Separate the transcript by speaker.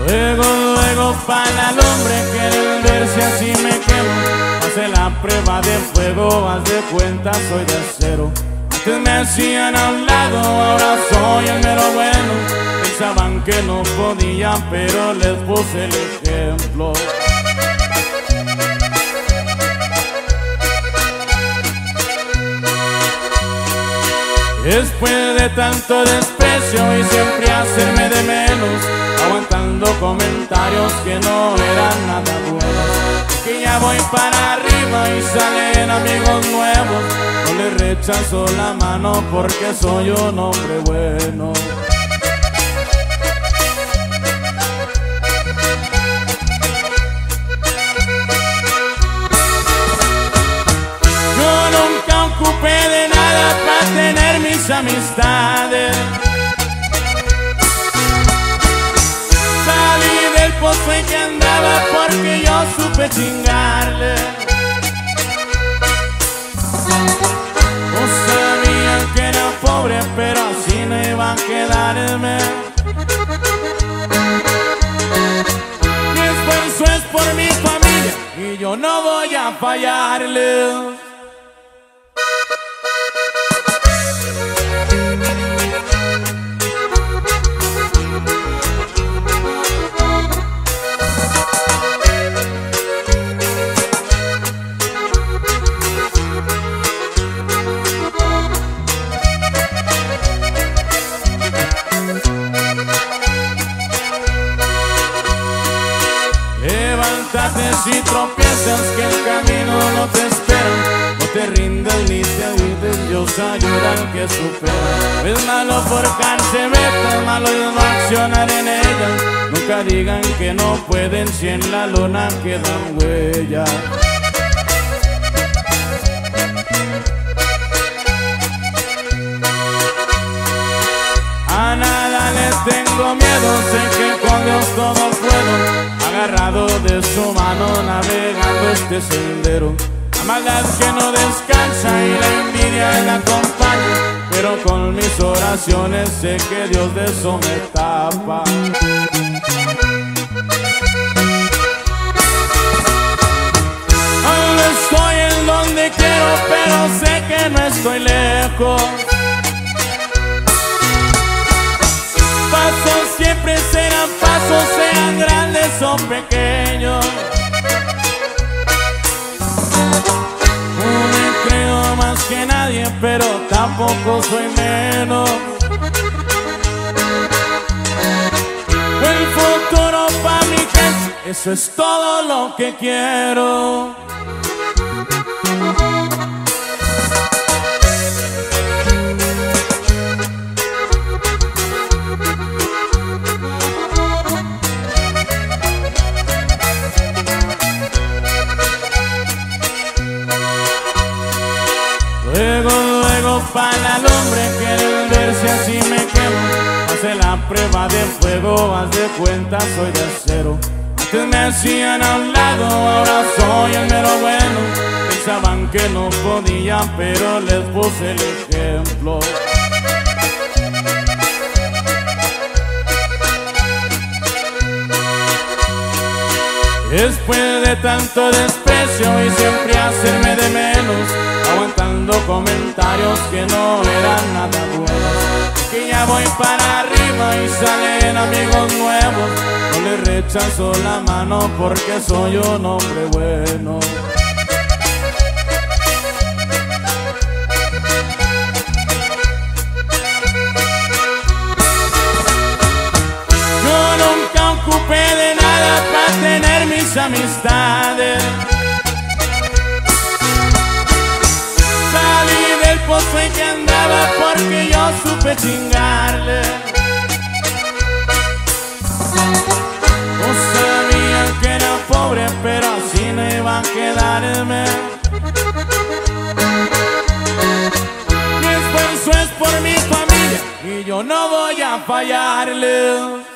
Speaker 1: Luego para la lumbre, quieren ver si así me quemo. Hace la prueba de fuego, haz de cuenta soy de acero. Antes me hacían a un lado, ahora soy el mero bueno. Pensaban que no podían, pero les puse el ejemplo. Después de tanto desprecio y siempre hacerme de menos, aguantando comentarios que no eran nada buenos, que ya voy para arriba y salen amigos nuevos. No les rechazo la mano porque soy un hombre bueno. Yo nunca ocupé de nada para tener mis amistades. Salí del pozo en que andaba porque yo supe chingarle. No sabían que era pobre, pero así no iba a quedarme. Mi esfuerzo es por mi familia y yo no voy a fallarle. Levántate si tropiezas, que el camino no te espera. No te rindas ni te agüites, Dios ayuda al que supera. Es malo forjarse metas, malo es no accionar en ellas. Nunca digan que no pueden si en la lona quedan huellas. A nada les tengo miedo, sé que con Dios todo puedo. Agarrado de su mano navegando este sendero. La maldad que no descansa y la envidia la acompaña, pero con mis oraciones sé que Dios de eso me tapa. Aún no estoy en donde quiero, pero sé que no estoy lejos. Pasos siempre serán pasos, sean grandes o pequeños. No me creo más que nadie, pero tampoco soy menos. El futuro pa' mi gente, eso es todo lo que quiero. Luego para la lumbre, quieren ver si así me quemo. Hace la prueba de fuego, haz de cuenta soy de acero. Antes me hacían a un lado, ahora soy el mero bueno. Pensaban que no podían, pero les puse el ejemplo. Después de tanto desprecio y siempre hacerme de menos, aguantando comentarios que no eran nada buenos, que ya voy para arriba y salen amigos nuevos. No les rechazo la mano porque soy un hombre bueno. Yo nunca ocupé de nada para tener mis amistades. Salí del pozo en que andaba porque yo supe chingarle. No sabían que era pobre, pero así no iba a quedarme. Mi esfuerzo es por mi familia y yo no voy a fallarle.